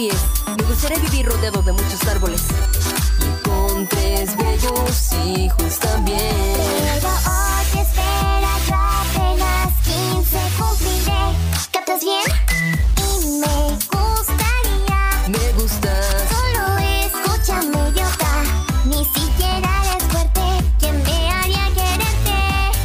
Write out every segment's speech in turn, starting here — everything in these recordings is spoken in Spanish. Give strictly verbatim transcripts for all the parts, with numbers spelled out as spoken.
diez. Me gustaría vivir rodeado de muchos árboles y con tres bellos hijos también. Pero oye, espera, yo apenas quince cumpliré. ¿Captas bien? Y me gustaría. Me gustas. Solo escúchame, idiota. Ni siquiera eres fuerte que me haría quererte.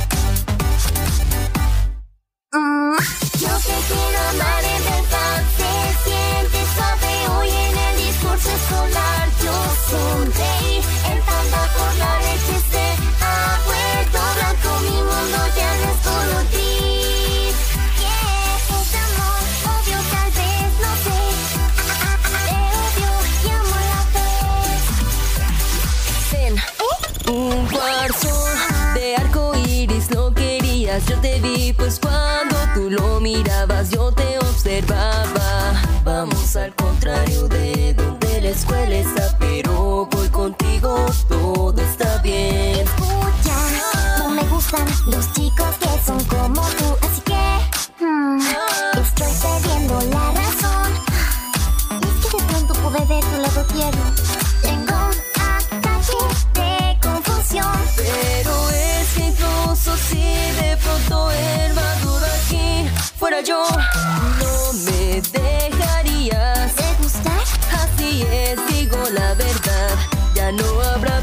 Mm. Yo te quiero amar en verdad. Se siente suave hoy en el discurso escolar. Yo sonreír en tanda por la leche se ha vuelto blanco. Mi mundo ya no es color gris. Yeah, es amor, obvio, tal vez, no sé. Te odio y amo a la vez. Ven, un cuarzo de arco iris lo querías. Yo te vi, pues cuando tú lo mirabas, yo te observaba. Vamos al contrario de donde la escuela está, pero voy contigo, todo está bien. Escucha, no me gustan los chicos que son como tú, así que hmm, estoy perdiendo la razón. Y es que de pronto pude ver tu lado tierno. Tengo un ataque de confusión. Pero es que incluso si de pronto el maduro aquí fuera yo, no me dejarías ¿Te gusta? Así es, digo la verdad, ya no habrá